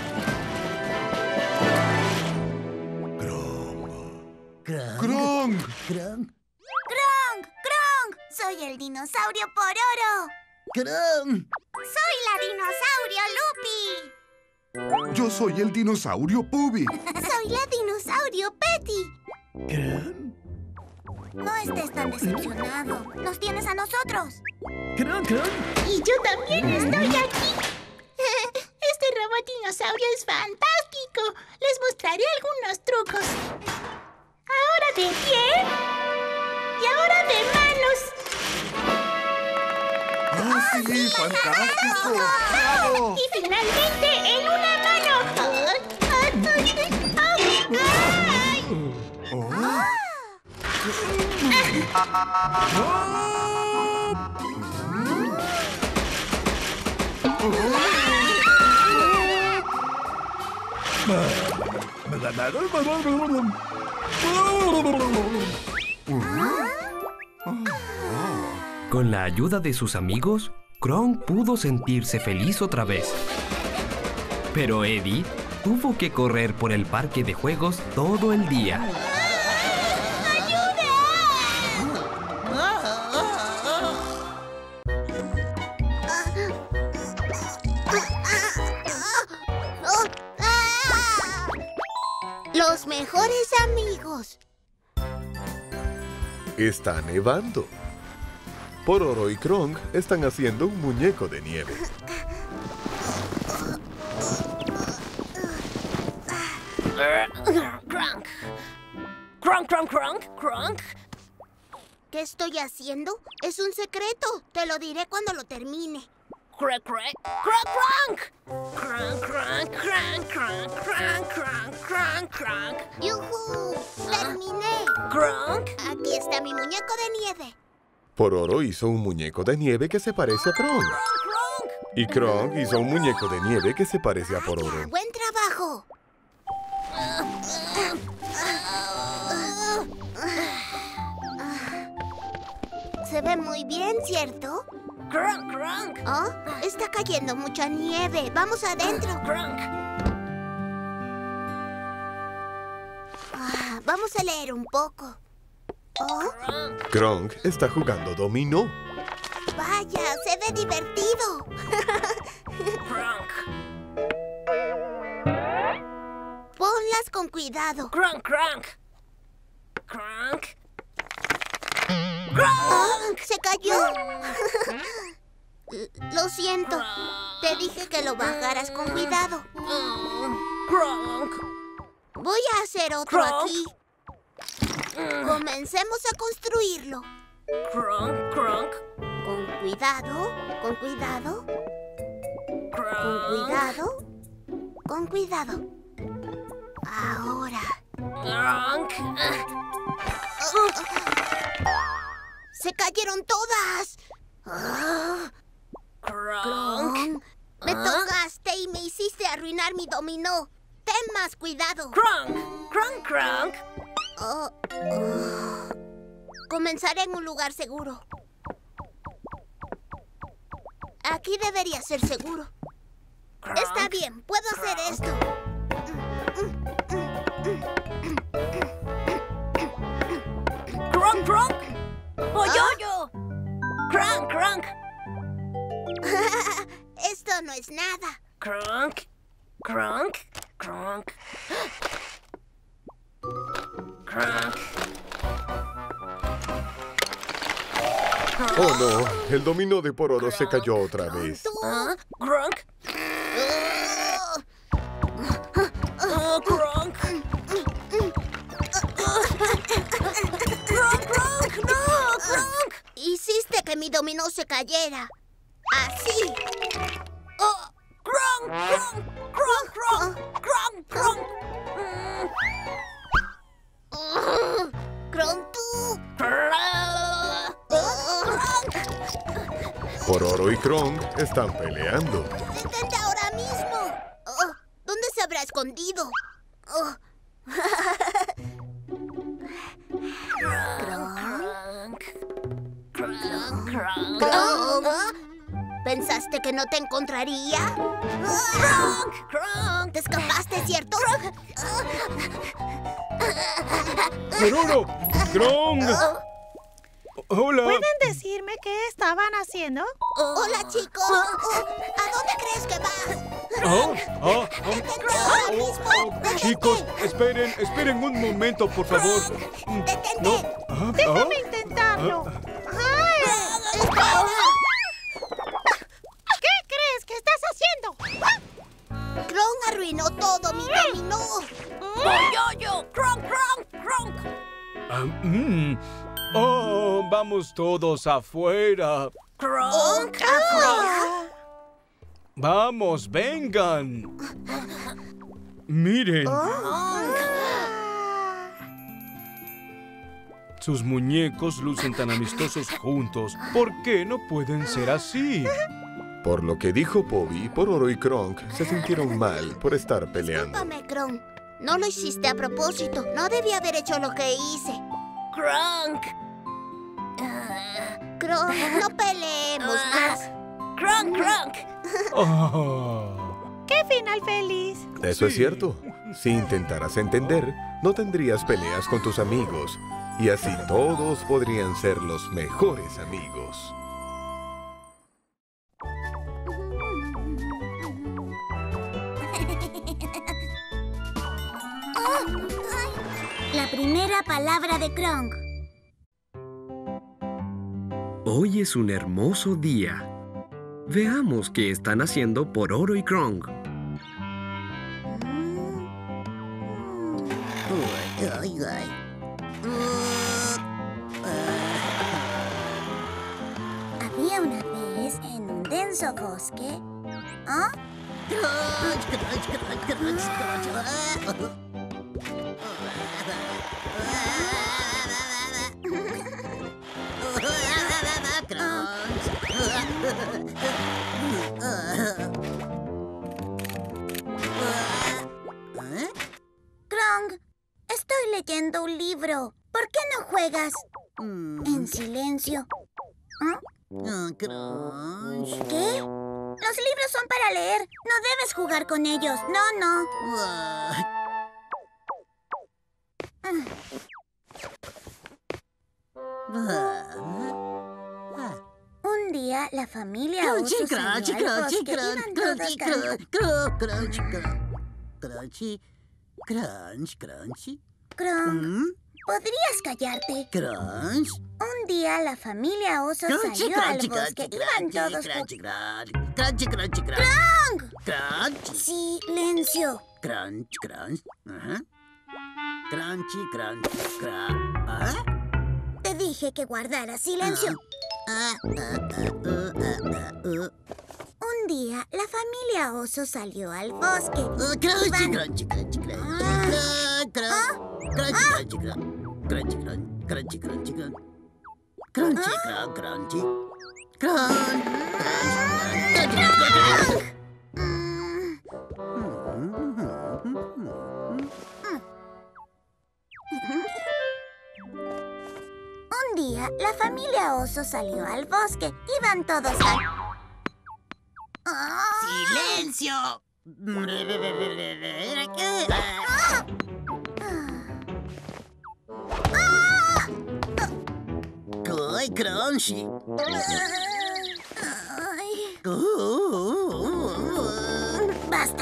¡Kronk! ¡Kronk! ¡Kronk! Soy el dinosaurio Pororo. ¡Kronk! Soy la dinosaurio Lupi. Yo soy el dinosaurio Pubi. Soy la dinosaurio Petty. ¿Kronk? No estés tan decepcionado. Nos tienes a nosotros. ¡Kronk, kronk! Y yo también estoy aquí. Este robot dinosaurio es fantástico. Les mostraré algunos trucos. Ahora de pie. Y ahora de manos. ¡Oh, sí! ¡Fantástico! ¡Bravo! Y finalmente en una mano. ¡Ay! Oh. Con la ayuda de sus amigos, Kronk pudo sentirse feliz otra vez. Pero Eddie tuvo que correr por el parque de juegos todo el día. Los mejores amigos. Está nevando. Pororo y Kronk están haciendo un muñeco de nieve. Kronk. Kronk, Kronk, Kronk, Kronk. ¿Qué estoy haciendo? Es un secreto. Te lo diré cuando lo termine. Crack, crack, crack, crank. Crank, crank, crank, crank, crank, crank, crank, crank. ¡Yujú! ¡Terminé! Kronk. Aquí está mi muñeco de nieve. Pororo hizo un muñeco de nieve que se parece a Kronk. Y Kronk hizo un muñeco de nieve que se parece a Pororo. ¡Buen trabajo! Se ve muy bien, ¿cierto? Kronk, Kronk. ¿Oh? Está cayendo mucha nieve. Vamos adentro. Kronk. Ah, vamos a leer un poco. ¿Oh? Kronk está jugando dominó. Vaya, se ve divertido. Kronk. Ponlas con cuidado. Kronk, Kronk. Kronk. ¡Kronk! ¡Se cayó! Lo siento. Te dije que lo bajaras con cuidado. Kronk. Voy a hacer otro Kronk. aquí. Comencemos a construirlo. Kronk, Kronk. Con cuidado, con cuidado. Kronk. Con cuidado, con cuidado. Ahora. Kronk. ¡Se cayeron todas! Ah, Kronk. Kronk, me tocaste y me hiciste arruinar mi dominó. Ten más cuidado. Kronk. Kronk, Kronk. Oh, oh. Comenzaré en un lugar seguro. Aquí debería ser seguro. Kronk. Está bien, puedo hacer esto. Kronk, Kronk. ¡Pollo! Kronk, Kronk. Esto no es nada. Kronk. Kronk. Kronk. Kronk. Oh no, el dominó de Pororo se cayó otra vez. ¿Ah? Kronk. Oh, Kronk. cayera. Así. Oh, ¡Kronk! ¡Kronk! ¡Kronk! ¡Kronk! ¡Kronk! ¡Kronk! ¡Kronk tú! Pororo y Kronk están peleando. ¡Detente ahora mismo! Oh, ¿dónde se habrá escondido? Oh. Kronk. Kronk. Kronk. ¿Pensaste que no te encontraría? ¡Kronk! ¡Kronk! ¿Te escapaste, cierto? ¡Pororo! ¡Kronk! ¡Hola! ¿Pueden decirme qué estaban haciendo? Hola, chicos. ¿A dónde crees que vas? Oh, oh, oh, ¡Detente ahora mismo! oh, chicos, esperen, esperen un momento, por favor. ¡Detente! No. Ah, Déjame ah, intentarlo. ah. ¡Ay! ¡Espera! ¿Qué crees que estás haciendo? Kronk arruinó todo mi dominó. ¡Yo-yo! ¡Kronk, Kronk, Kronk! Ah, mm. Oh, vamos todos afuera. ¡Kronk! ¿Afuera? Vamos, vengan. Miren. Sus muñecos lucen tan amistosos juntos. ¿Por qué no pueden ser así? Por lo que dijo Pobi, Pororo y Kronk se sintieron mal por estar peleando. Discúlpame, Kronk. No lo hiciste a propósito. No debí haber hecho lo que hice. ¡Kronk! Uh, Kronk, no peleemos más. ¡Kronk, Kronk! Oh. ¡Qué final feliz! Eso es cierto. Si intentaras entender, no tendrías peleas con tus amigos. Y así todos podrían ser los mejores amigos. La primera palabra de Kronk. Hoy es un hermoso día. Veamos qué están haciendo Pororo y Kronk. Ay, ay, ay. Había una vez en un denso bosque. ¿Ah? Crunch, crunch, crunch, crunch, crunch. Kronk, estoy leyendo un libro. ¿Por qué no juegas? Mm. En silencio. ¿Ah? Oh, Crunch. ¿Qué? Los libros son para leer. No debes jugar con ellos. No, no. Un día la familia oso salió al bosque. Iban todos caminando. Crunchy, crunchy, crunchy, crunchy. Kronk, ¿podrías callarte? Crunch. Un día la familia oso Crunchy, salió al crunchy, bosque. crunchy, Iban todos crunchy, crunchy, crunchy, crunchy, crunchy. ¡Kronk! Crunchy. Silencio. Crunch, crunch. Ajá. Crunchy, crunchy, crunch. ¿Ah? Te dije que guardaras silencio. Ah, ah, ah, uh, ah, ah, uh. Un día, la familia oso salió al bosque. Uh, crunchy, Iban... crunchy, crunchy, crunchy, Ah. crunchy, Ah. crunchy, Ah. crunchy, crunchy, crunchy, crunchy, crunchy, crunchy, crunchy, Ah. crunchy, crunch, crunchy, Kronk. Un día, la familia oso salió al bosque. Iban todos a... Ah. ¡Silencio! Ah. ¡Ay, crunchy! Ay. Uh, Basta.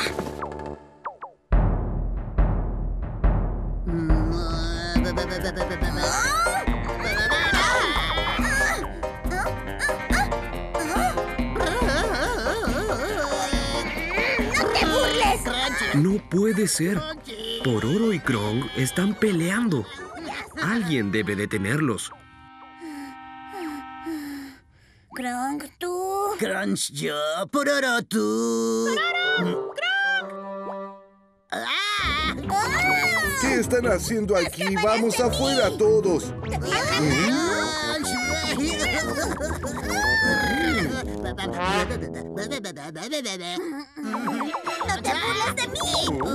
¡No te burles! No puede ser. Pororo y Kronk están peleando. Alguien debe detenerlos. Kronk, tú. Crunch, yo. Pororo, tú. ¡Pororo! ¡Kronk! ¡Ah! ¿Qué están haciendo aquí? ¡Vamos afuera todos! ¡No te burles de mí!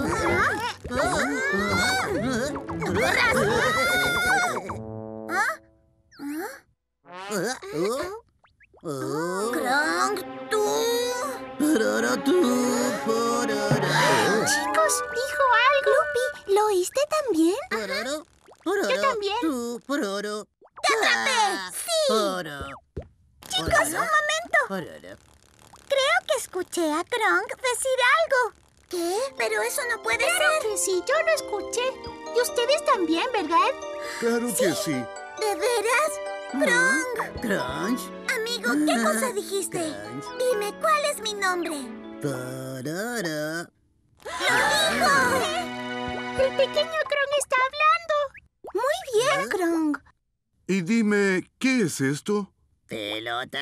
¡Kronk, tú! ¡Pororo, tú! ¡Pororo! Chicos, dijo algo. Lupi, ¿lo oíste también? ¡Pororo! ¡Pororo! Yo también. Tú, pororo. ¡Te atrapé! ¡Sí! Poro. Chicos, un momento. Pororo. Creo que escuché a Kronk decir algo. ¿Qué? Pero eso no puede Claro ser. que sí, yo lo escuché. Y ustedes también, ¿verdad? Claro que sí. ¿De veras? ¡Kronk! Crunch. Amigo, ¿qué cosa dijiste? Crunch. Dime, ¿cuál es mi nombre? Pororo. ¡Lo dijo! El pequeño Kronk está hablando. Muy bien, Kronk. Y dime, ¿qué es esto? Pelota.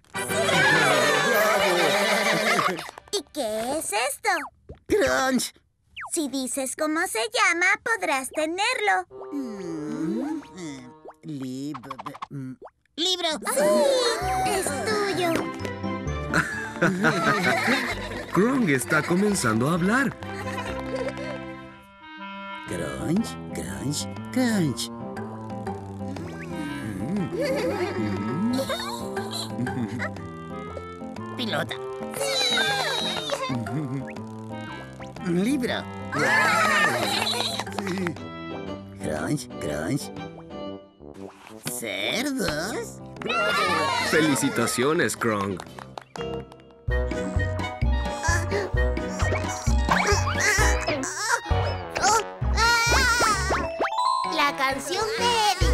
¿Y qué es esto? Crunch. Si dices cómo se llama, podrás tenerlo. Mm, eh, Libro. mm, Libro. ¡Sí! ¡Es tuyo! Kronk está comenzando a hablar. Crunch, crunch, crunch. Pilota. Libro. Crunch, crunch. ¿Cerdos? Felicitaciones, Kronk. La canción de Eddie.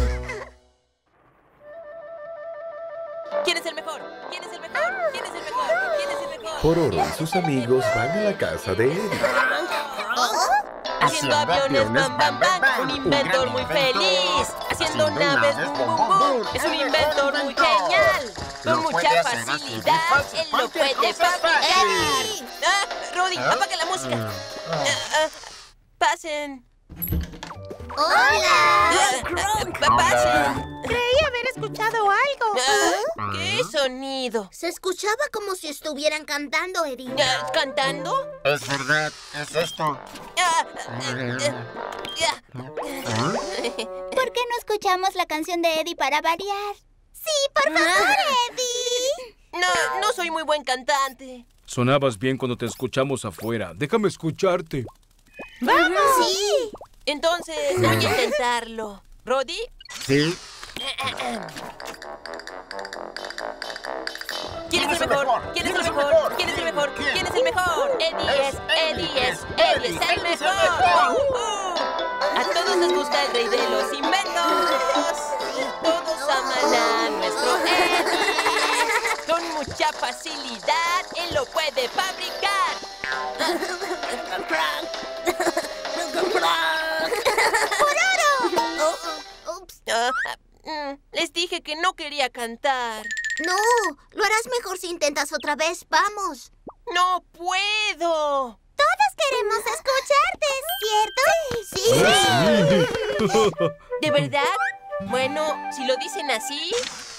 ¿Quién es el mejor? ¿Quién es el mejor? ¿Quién es el mejor? ¿Quién es el mejor? Pororo y sus amigos van a la casa de Eddie. Haciendo aviones, bam, bam, bam, un inventor muy feliz. Haciendo naves, bum, bum, bum. Es un inventor muy genial. Con mucha facilidad, él lo puede fabricar. Ah, Rudy, apaga la música. Ah, ah, pasen. ¡Hola! Pa- Pasen. Creí haber escuchado algo. Ah, ¿Qué sonido? Se escuchaba como si estuvieran cantando, Eddie. Ah, ¿Cantando? Es verdad, es esto. Ah, eh, eh, ah. ¿Por qué no escuchamos la canción de Eddie para variar? Sí, por favor, Eddie. No, no soy muy buen cantante. Sonabas bien cuando te escuchamos afuera. Déjame escucharte. ¡Vamos! Sí. Entonces, voy a intentarlo. ¿Roddy? Sí. ¿Quién es el mejor? ¿Quién es el mejor? ¿Quién es el mejor? ¿Quién es el mejor? Eddie es, Eddie es, Eddie es el mejor. Uh, a todos les gusta el rey de los inventos. Todos aman a nuestro Eddie. Con mucha facilidad, él lo puede fabricar. ¡Pororo! Ups. Ah, mm, les dije que no quería cantar. No, lo harás mejor si intentas otra vez. Vamos. ¡No puedo! Todos queremos escucharte, ¿cierto? Sí. ¿De verdad? Bueno, si lo dicen así...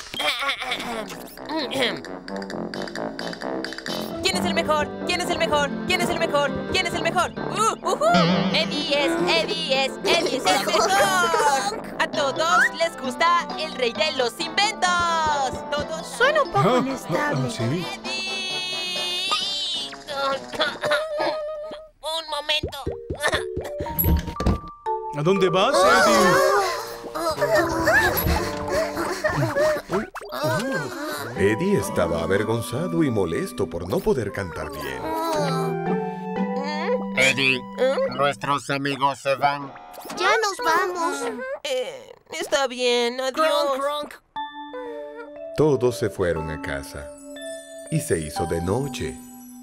¿Quién es el mejor? ¿Quién es el mejor? ¿Quién es el mejor? ¿Quién es el mejor? Uh, uh, uh. Eddie es, Eddie es, Eddie es el mejor. A todos les gusta el rey de los inventos. Todos suena un poco inestable. ¿Sí? Eddie. Un momento. ¿A dónde vas, Eddie? Eddie estaba avergonzado y molesto por no poder cantar bien. Eddie, nuestros amigos se van. Ya nos vamos. Eh, está bien, adiós. Kronk, Kronk. Todos se fueron a casa y se hizo de noche.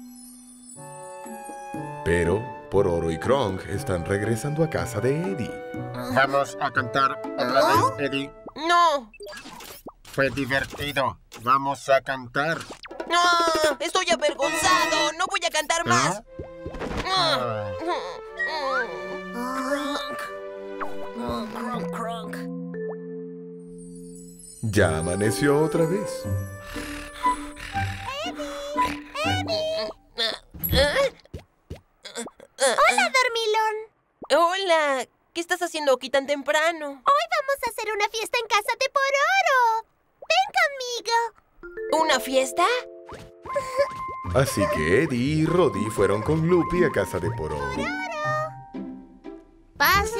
Pero Pororo y Kronk están regresando a casa de Eddie. Vamos a cantar otra vez, Eddie. No. Fue divertido. Vamos a cantar. ¡Ah! ¡Estoy avergonzado! ¡No voy a cantar más! ¿Ah? Cronk, cronk. Ya amaneció otra vez. Hola, dormilón. Hola. ¿Qué estás haciendo aquí tan temprano? Hoy vamos a hacer una fiesta en casa de Pororo. Ven conmigo. ¿Una fiesta? Así que Eddie y Roddy fueron con Lupi a casa de Pororo. ¡Pase!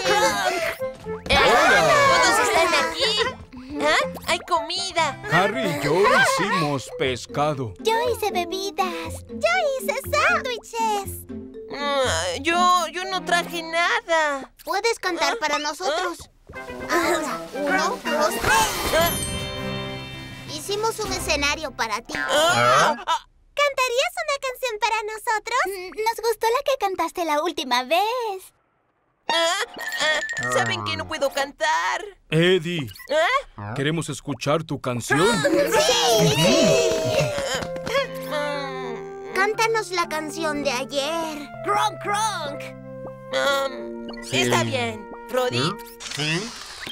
¿Todos están aquí? ¿Ah? ¡Hay comida! Harry y yo hicimos pescado. Yo hice bebidas. Yo hice sándwiches. Uh, yo, yo no traje nada. ¿Puedes cantar ¿Ah? para nosotros? ¿Ah? Ahora, uno, dos, tres. Hicimos un escenario para ti. ¿Ah? ¿Cantarías una canción para nosotros? Nos gustó la que cantaste la última vez. ¿Ah? ¿Ah? ¿Saben que no puedo cantar? Eddie, ¿Ah? queremos escuchar tu canción. ¡Sí! sí. Cántanos la canción de ayer. ¡Cronk, cronk! Um, sí. Está bien. ¿Roddy? Sí.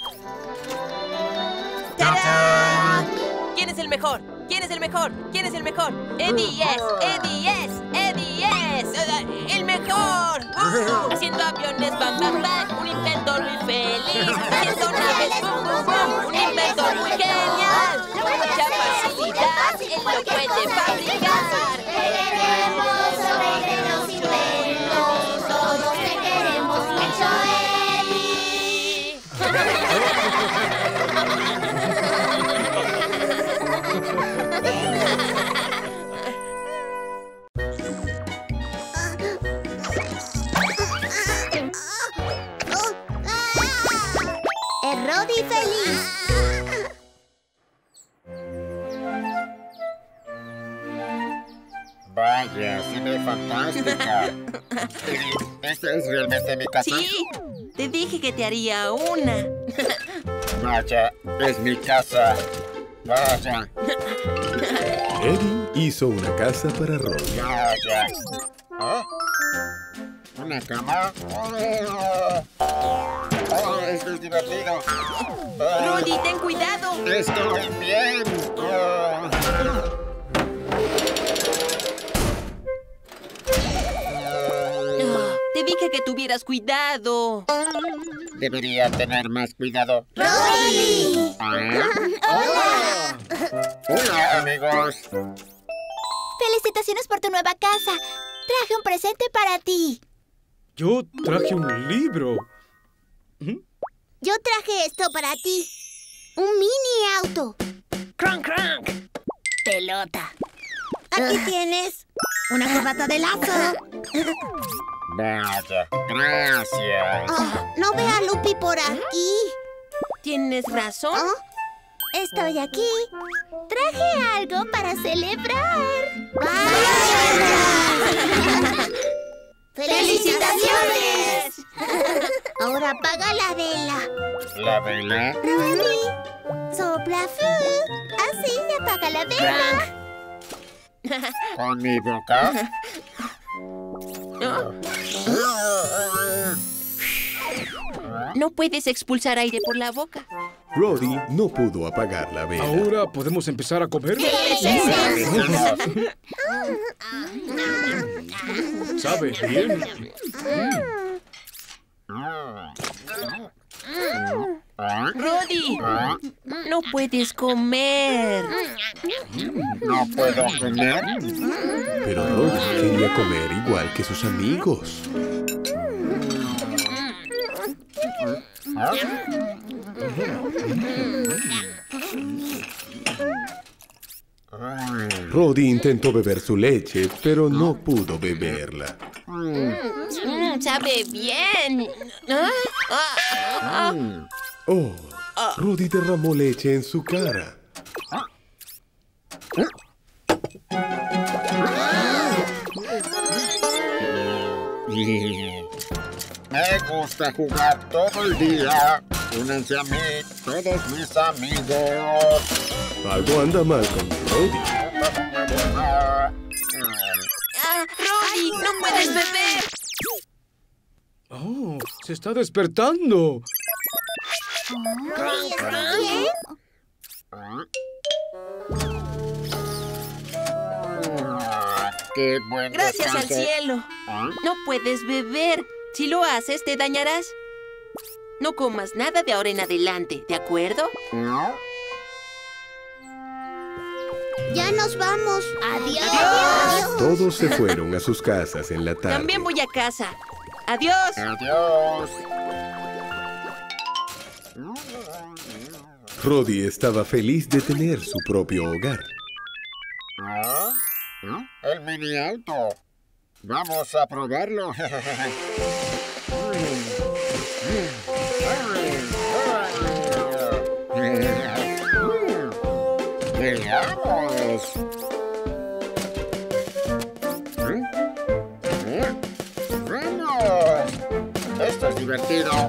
¡Tarán! ¿Quién es el mejor? ¿Quién es el mejor? ¿Quién es el mejor? Eddie es, Eddie es, Eddie es el mejor. Uh, haciendo aviones, bam, bam, bam. Un inventor muy feliz. Haciendo naves, bum, bum, bum. Un inventor muy genial. Mucha facilidad, él lo puede fabricar. Queremos sobre de los inventos. Todos te queremos mucho, Eddie. Roddy feliz. Vaya, se ve fantástica. ¿Esta es realmente mi casa? Sí, te dije que te haría una. Vaya, es mi casa. Vaya. Eddie hizo una casa para Roddy. Vaya. ¿Oh? ¿Una cama? Oh, oh, esto es divertido. Oh. Roddy, ten cuidado. Estoy bien. Oh. Oh, te dije que tuvieras cuidado. Debería tener más cuidado. ¡Roddy! ¿Ah? ¡Hola! ¡Hola, amigos! Felicitaciones por tu nueva casa. Traje un presente para ti. Yo traje un libro. ¿Mm? Yo traje esto para ti. Un mini auto. ¡Cronk, cronk! Pelota. Aquí uh. tienes una corbata de lazo. Vaya, gracias. Oh, no ve a Lupi por aquí. ¿Tienes razón? ¿Oh? Estoy aquí. Traje algo para celebrar. ¡Vaya! ¡Felicitaciones! Ahora apaga la vela. ¿La vela? Roddy, sopla fu. Así apaga la vela. ¿Con mi boca? No puedes expulsar aire por la boca. Roddy no pudo apagar la vela. ¿Ahora podemos empezar a comer? Sí, sí, sí. ¿Sabe bien? Roddy, no puedes comer. ¿No puedo comer? Pero Roddy quería comer igual que sus amigos. Roddy intentó beber su leche, pero no pudo beberla. Mm, sabe bien. Oh, Roddy derramó leche en su cara. Me gusta jugar todo el día. Únanse a mí, todos mis amigos. Algo anda mal con Roddy. ¡Ah, Roddy! ¡No puedes beber! ¡Oh! ¡Se está despertando! ¿Bien? Qué buen Gracias al descanso. cielo. No puedes beber. Si lo haces, te dañarás. No comas nada de ahora en adelante, ¿de acuerdo? Ya nos vamos. Adiós. Adiós. Todos se fueron a sus casas en la tarde. También voy a casa. Adiós. Adiós. Roddy estaba feliz de tener su propio hogar. ¿Ah? El mini auto. Vamos a probarlo. Veamos. ¡Vamos! Esto es divertido.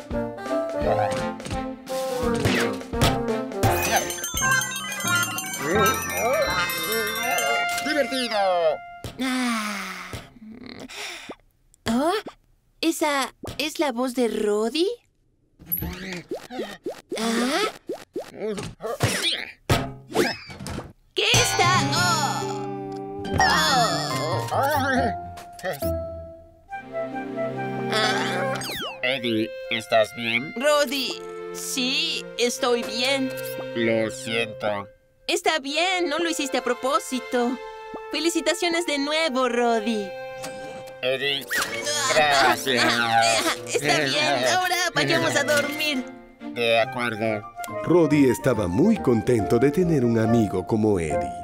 ¡Divertido! Ah. ¿Oh? ¿Esa es la voz de Roddy? ¿Ah? ¿Qué está? Oh. Oh. Ah. Eddie, ¿estás bien? Roddy, sí, estoy bien. Lo siento. Está bien, no lo hiciste a propósito. Felicitaciones de nuevo, Roddy. Eddie, gracias. Está bien, ahora vayamos a dormir. De acuerdo. Roddy estaba muy contento de tener un amigo como Eddie.